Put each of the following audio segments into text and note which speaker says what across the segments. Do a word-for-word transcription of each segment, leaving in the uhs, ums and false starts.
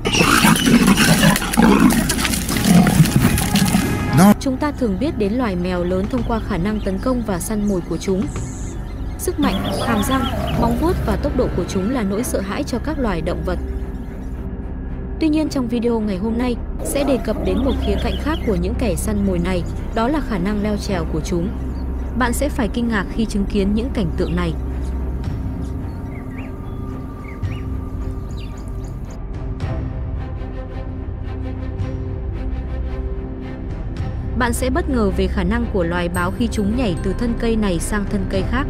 Speaker 1: Chúng ta thường biết đến loài mèo lớn thông qua khả năng tấn công và săn mồi của chúng. Sức mạnh, hàm răng, móng vuốt và tốc độ của chúng là nỗi sợ hãi cho các loài động vật. Tuy nhiên trong video ngày hôm nay sẽ đề cập đến một khía cạnh khác của những kẻ săn mồi này, đó là khả năng leo trèo của chúng. Bạn sẽ phải kinh ngạc khi chứng kiến những cảnh tượng này. Bạn sẽ bất ngờ về khả năng của loài báo khi chúng nhảy từ thân cây này sang thân cây khác.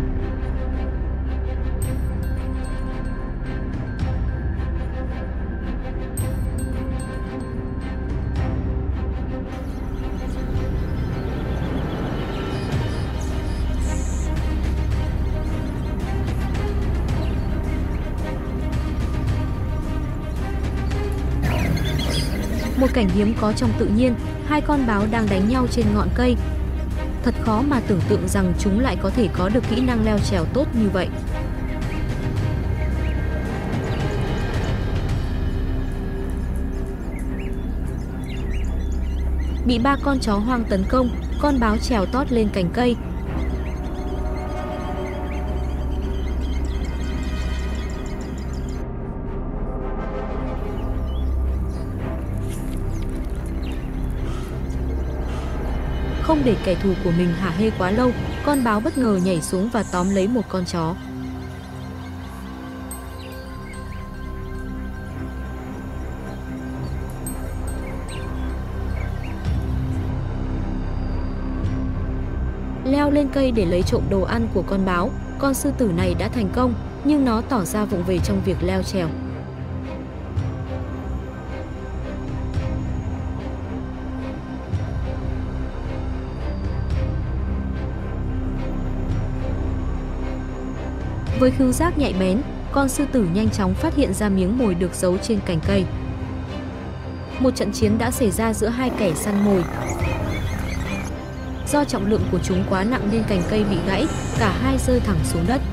Speaker 1: Một cảnh hiếm có trong tự nhiên, hai con báo đang đánh nhau trên ngọn cây. Thật khó mà tưởng tượng rằng chúng lại có thể có được kỹ năng leo trèo tốt như vậy. Bị ba con chó hoang tấn công, con báo trèo tót lên cành cây. Không để kẻ thù của mình hả hê quá lâu, con báo bất ngờ nhảy xuống và tóm lấy một con chó. Leo lên cây để lấy trộm đồ ăn của con báo, con sư tử này đã thành công, nhưng nó tỏ ra vụng về trong việc leo trèo. Với khứu giác nhạy bén, con sư tử nhanh chóng phát hiện ra miếng mồi được giấu trên cành cây. Một trận chiến đã xảy ra giữa hai kẻ săn mồi. Do trọng lượng của chúng quá nặng nên cành cây bị gãy, cả hai rơi thẳng xuống đất.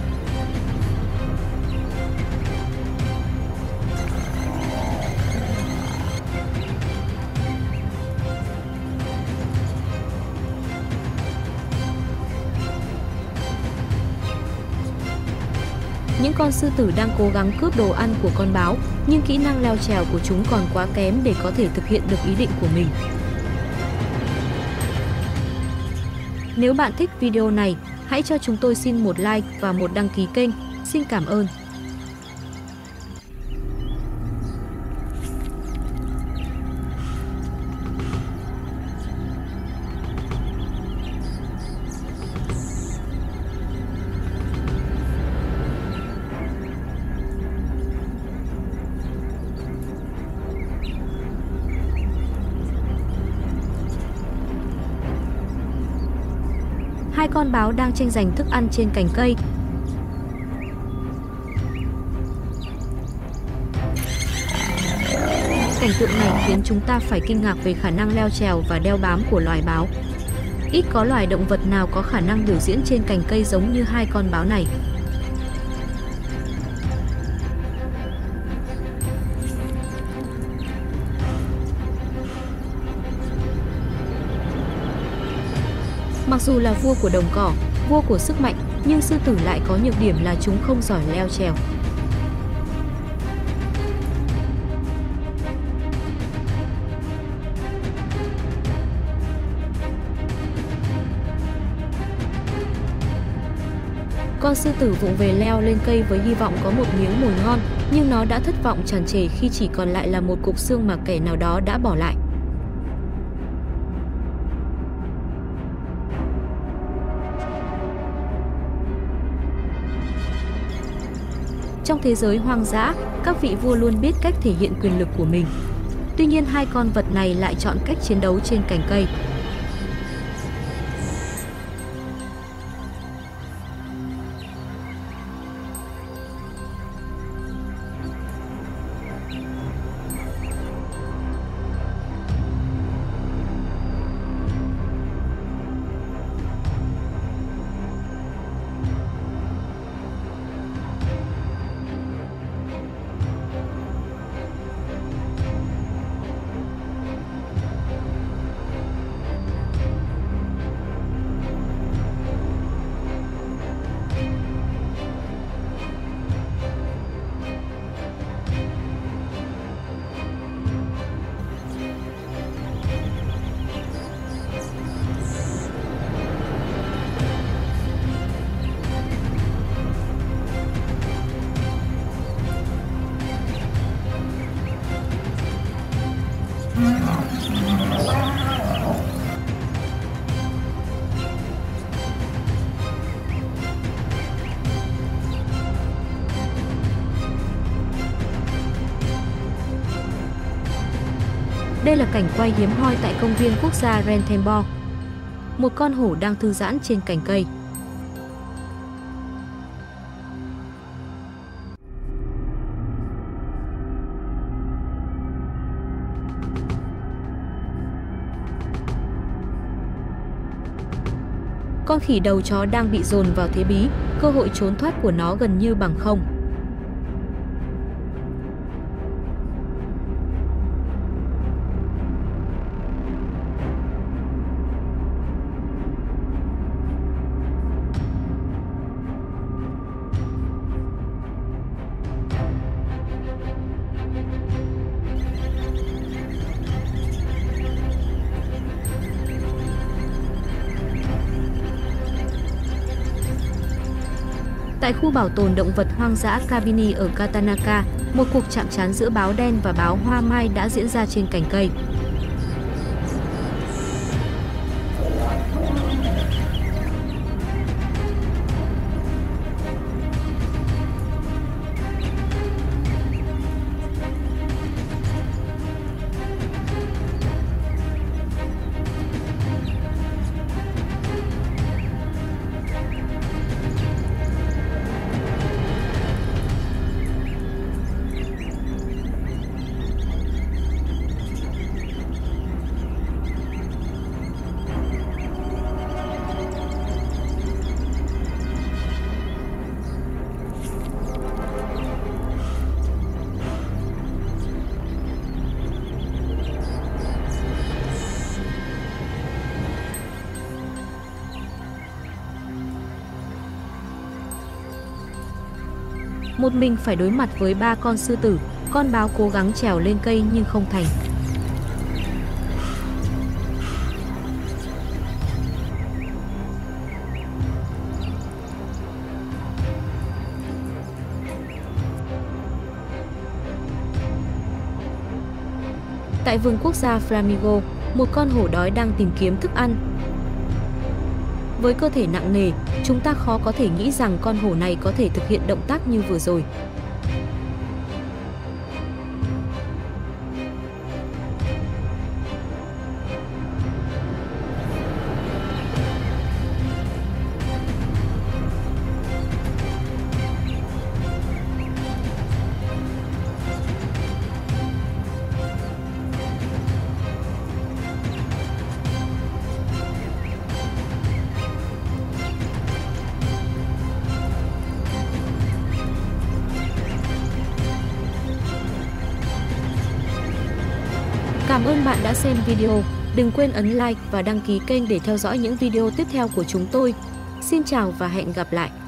Speaker 1: Những con sư tử đang cố gắng cướp đồ ăn của con báo, nhưng kỹ năng leo trèo của chúng còn quá kém để có thể thực hiện được ý định của mình. Nếu bạn thích video này, hãy cho chúng tôi xin một like và một đăng ký kênh. Xin cảm ơn. Hai con báo đang tranh giành thức ăn trên cành cây. Cảnh tượng này khiến chúng ta phải kinh ngạc về khả năng leo trèo và đeo bám của loài báo. Ít có loài động vật nào có khả năng biểu diễn trên cành cây giống như hai con báo này. Mặc dù là vua của đồng cỏ, vua của sức mạnh, nhưng sư tử lại có nhược điểm là chúng không giỏi leo trèo. Con sư tử vụng về leo lên cây với hy vọng có một miếng mồi ngon, nhưng nó đã thất vọng tràn trề khi chỉ còn lại là một cục xương mà kẻ nào đó đã bỏ lại. Trong thế giới hoang dã, các vị vua luôn biết cách thể hiện quyền lực của mình. Tuy nhiên hai con vật này lại chọn cách chiến đấu trên cành cây. Đây là cảnh quay hiếm hoi tại công viên quốc gia Ranthambore. Một con hổ đang thư giãn trên cành cây. Con khỉ đầu chó đang bị dồn vào thế bí, cơ hội trốn thoát của nó gần như bằng không. Tại khu bảo tồn động vật hoang dã Kabini ở Katanaka, một cuộc chạm trán giữa báo đen và báo hoa mai đã diễn ra trên cành cây. Một mình phải đối mặt với ba con sư tử, con báo cố gắng trèo lên cây nhưng không thành. Tại vườn quốc gia Flamingo, một con hổ đói đang tìm kiếm thức ăn. Với cơ thể nặng nề, chúng ta khó có thể nghĩ rằng con hổ này có thể thực hiện động tác như vừa rồi. Cảm ơn bạn đã xem video. Đừng quên ấn like và đăng ký kênh để theo dõi những video tiếp theo của chúng tôi. Xin chào và hẹn gặp lại!